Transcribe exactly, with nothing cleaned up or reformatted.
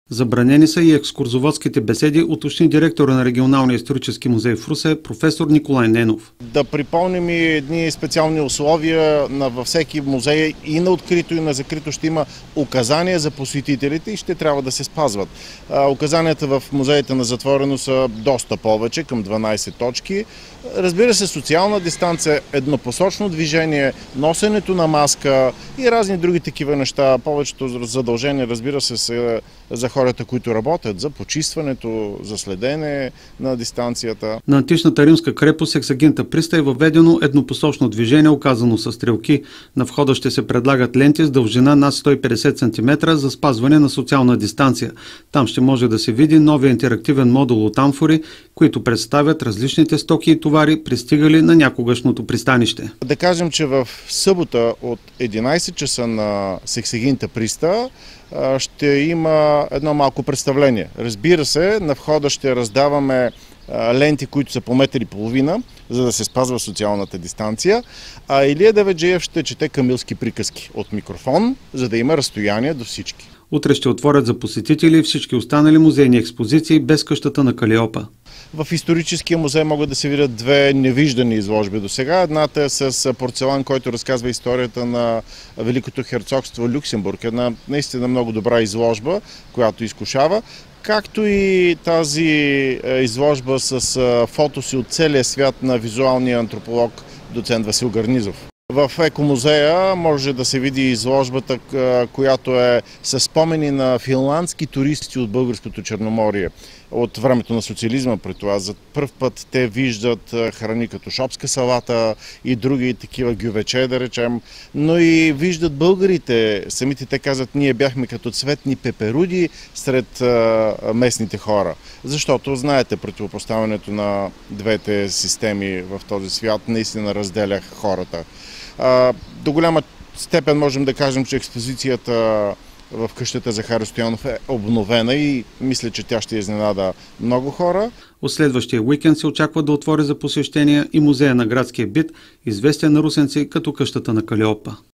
Забранени са и екскурзоводските беседи, уточни директора на Регионалния исторически музей в Русе, професор Николай Ненов. Да припомним и едни специални условия на във всеки музей, и на открито, и на закрито ще има указания за посетителите и ще трябва да се спазват. Указанията в музеите на затворено са доста повече, към дванайсет точки. Разбира се, социална дистанция, еднопосочно движение, носенето на маска и разни други такива неща. Повечето задължения, разбира се, са за хората, които работят, за почистването, за следене на дистанцията. На античната римска крепост Ексагинта Приста е въведено еднопосочно движение, оказано със стрелки. На входа ще се предлагат ленти с дължина над сто и петдесет сантиметра за спазване на социална дистанция. Там ще може да се види новия интерактивен модул от амфори, които представят различните стоки и товари, пристигали на някогашното пристанище. Да кажем, че в събота от единайсет часа на Ексагинта Приста ще има едно малко представление. Разбира се, на входа ще раздаваме ленти, които са по метър и половина, за да се спазва социалната дистанция. А Илия Деведжиев ще чете камилски приказки от микрофон, за да има разстояние до всички. Утре ще отворят за посетители всички останали музейни експозиции без къщата на Калиопа. В историческия музей могат да се видят две невиждани изложби до сега. Едната е с порцелан, който разказва историята на Великото херцогство Люксембург. Една наистина много добра изложба, която изкушава. Както и тази изложба с фотоси от целия свят на визуалния антрополог доцент Васил Гарнизов. В екомузея може да се види изложбата, която е със спомени на финландски туристи от българското Черноморие. От времето на социализма при това. За пръв път те виждат храни като шопска салата и други такива гювече, да речем, но и виждат българите. Самите те казват, ние бяхме като цветни пеперуди сред местните хора. Защото, знаете, противопоставянето на двете системи в този свят наистина разделях хората. До голяма степен можем да кажем, че експозицията в къщата Захари Стоянов е обновена и мисля, че тя ще изненада много хора. От следващия уикенд се очаква да отвори за посещения и музея на градския бит, известен на русенци като къщата на Калиопа.